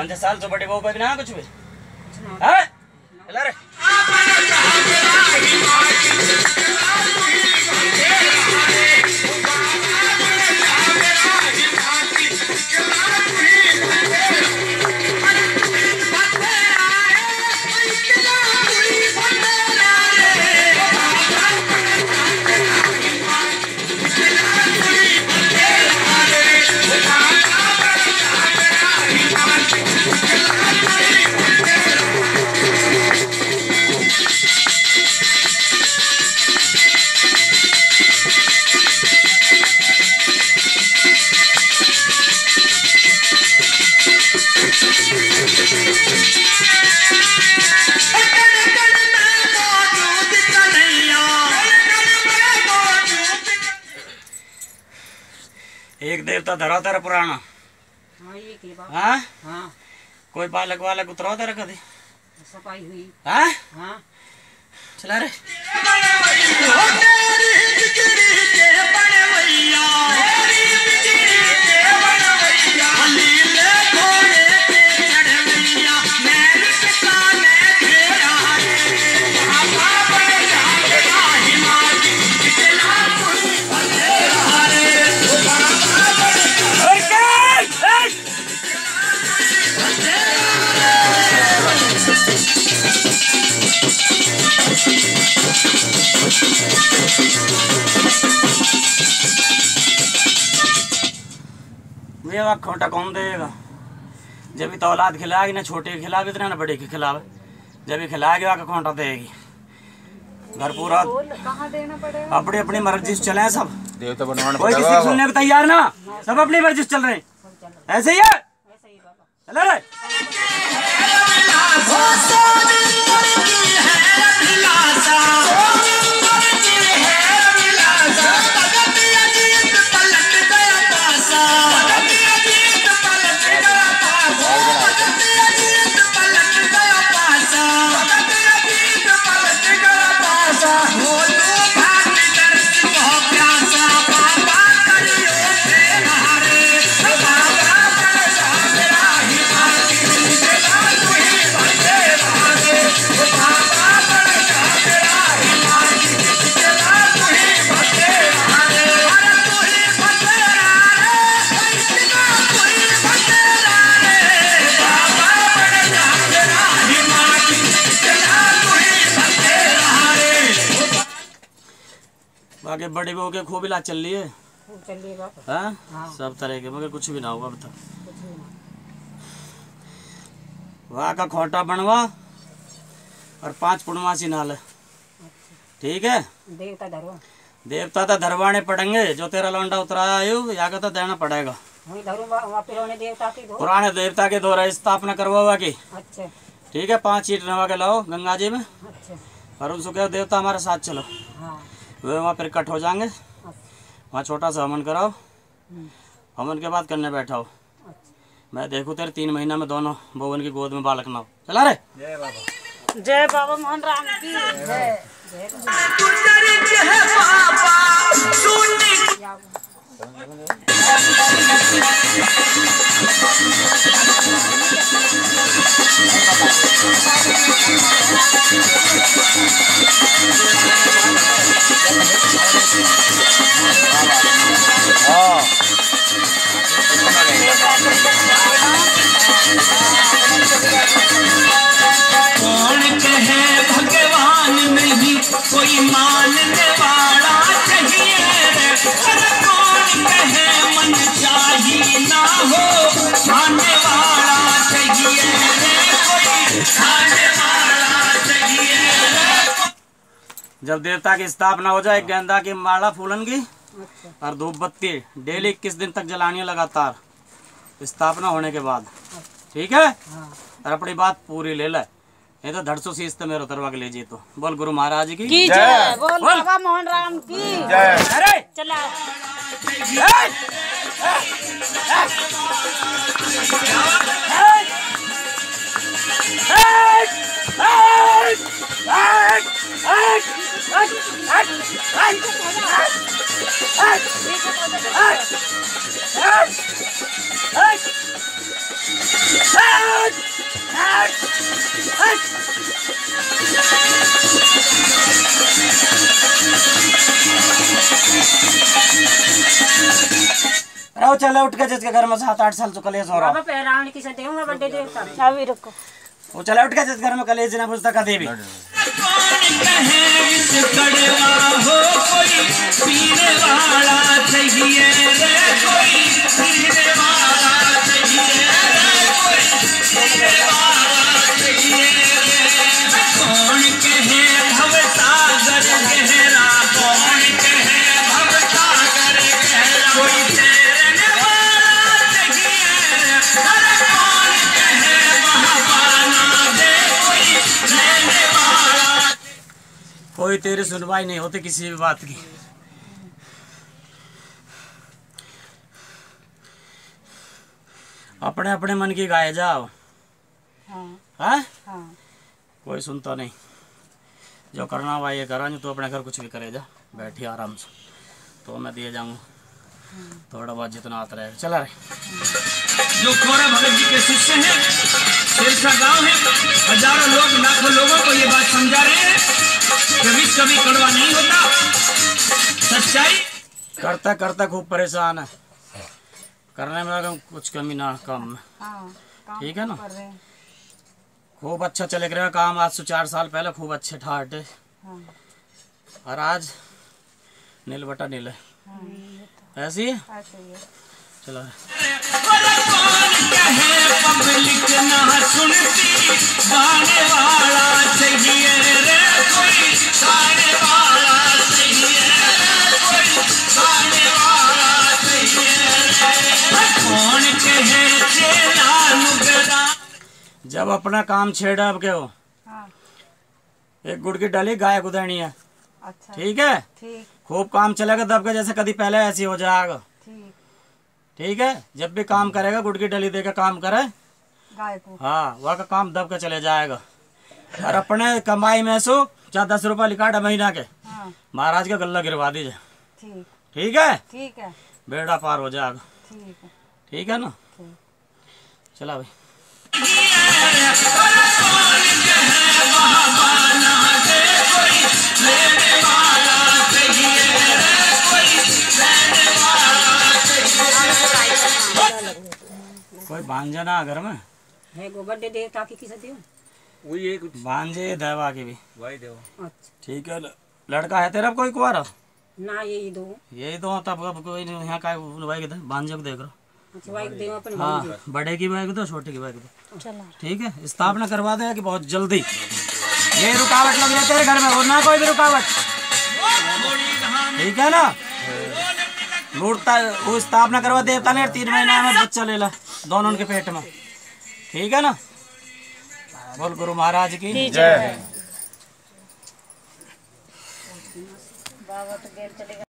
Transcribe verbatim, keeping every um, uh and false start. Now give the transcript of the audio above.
पाँच साल तो बड़े बहू पे भी ना कुछ भी है चला रे। एक देवता धरा तेरा पुराना। हाँ ये की बात। हाँ हाँ कोई बालक वालक उतरा तेरा कभी सफाई हुई। हाँ हाँ चला रे। ये खोटा कौन देगा जब भी तो औलाद खिलाएगी ना छोटे के खिलावे इतना ना बड़े के खिलावे जब भी खिलाएगी आके खोटा देगी घर पूरा कहाँ देना पड़ेगा। अपनी अपनी मर्जी से चले सब देवता बनवाना कोई किसी को सुनने को तैयार ना सब अपनी मर्जी से चल रहे हैं ऐसे ही है चलो रे। बाकी बड़ी बहू के खूब इलाज चल रही है हाँ? हाँ। सब तरह के मगर कुछ भी ना होगा बता वहाँ का खोटा बनवा और पांच पुणमासी नाल ठीक है। देवता धरवा देवता तो धरवाने पड़ेंगे जो तेरा लौंडा उतराया आयु या तो देना पड़ेगा। पुराने देवता के दो पुराने देवता के द्वारा स्थापना करवा की। अच्छा ठीक है पांच ईट नवा के लाओ गंगा जी में। अच्छा और उनसे कहो देवता हमारे साथ चलो। हाँ वे वहाँ फिर इकट्ठ हो जाएंगे वहाँ छोटा सा हवन कराओ हवन के बाद करने बैठाओ। मैं देखूँ तेरे तीन महीना में दोनों भवन की गोद में बालक ना हो। चला रे। जय बाबा जय बाबा मोहन राम की जय। कौन कहे भगवान नहीं कोई मानने वाला चाहिए रे। कौन कहे मन चाहिए ना हो खाने वाला चाहिए रे। कोई खाने वाला चाहिए रे। जब देवता की स्थापना हो जाए गेंदा की माला फूलन की और धूप बत्ती डेली इक्कीस दिन तक जलानी है लगातार स्थापना होने के बाद ठीक है। और अपनी बात पूरी ले ले ये तो धड़सो शीश तो मेरे उतरवा के ले जी तो बोल गुरु महाराज की जय। बोल बाबा मोहन राम की जय। अरे चला Hey! जाओ चले उठ के जिसके घर में सात आठ साल तो कलेश हो रहा बाबा पहरावनी किसे देऊंगा बड्डे देवता अभी रुको वो चले उठ के जिस घर में कलेश ना पूछता का देवी कौन कहे इस कड़वा हो कोई पीने वाला चाहिए रे कोई पीने वाला चाहिए रे कोई पीने वाला चाहिए रे कौन कहे भव सागर गहरा कौन कहे भव सागर गहरा कोई तैरने वाला चाहिए रे अरे कौन कहे बहावाना दे कोई रहने वाला। कोई तेरी सुनवाई नहीं होती किसी भी बात की। अपने अपने मन की गाए जाओ। हाँ हाँ हाँ कोई सुनता नहीं। जो करना हुआ ये करा नहीं तो अपने घर कुछ भी करे जा बैठी आराम से तो मैं दिए जाऊंगा थोड़ा बहुत जितना आता रहे चला रहे। जो खोरा भगत जी के शिष्य हैं सिरसा गांव है हजारों लोग लाखों लोगों को ये बात समझा रहे हैं कि विष कभी कड़वा नहीं होता। सच्चाई करता करता खूब परेशान है करने में अगर कुछ कमी ना कम हाँ काम ठीक है ना। कर रहे हैं। खूब अच्छा चले गया काम आज से चार साल पहले खूब अच्छे ठाटे हाँ और आज नील बटा नील है हाँ ऐसी है ऐसे ही है। चलो अरे कौन कहे पब्लिक ना सुनती गाने वाला चाहिए रे कोई गाने वाला चाहिए रे कोई गाने वाला चाहिए रे कौन कहे चेला नुगरा। जब अपना काम छेड़ा अब के हो हाँ एक गुड़ की डाली गाय गुदरनी है अच्छा ठीक है। ठीक खूब काम चलेगा दब के जैसे कभी पहले ऐसी हो जाएगा ठीक ठीक है। जब भी काम करेगा गुड़ की डली दे के काम करे गाय को हाँ वह का काम दब के चले जाएगा। और अपने कमाई में सो चार दस रुपया लिखा महीना के हाँ महाराज का गल्ला गिरवा दीजिए ठीक ठीक है। ठीक है बेड़ा पार हो जाएगा ठीक है ठीक है ना। ठीक चला भाई कोई भांजा ना घर में है गो बड्डे देवता की किसे देऊं वही एक भांजे देवा की भी वाई देव अच्छा ठीक है। लड़का है तेरा कोई कुआरा ना यही दो यही तो तब अब कोई नहीं यहाँ का भाई के भांजे को देख रहा अच्छा वाई देव अपन हाँ बड़े की बाइक दो छोटे की बाइक दो चला ठीक है। स्थापना करवा दे कि बहुत जल्दी ये रुकावट लग रही है तेरे घर में और ना कोई भी रुकावट ठीक है ना। मूर्ता वो स्थापना करवा देवता ने तीन महीना में बच्चा ले ला दोनों उनके पेट में ठीक है ना। बोल गुरु महाराज की जय। बाबा तो गेल चलेगा।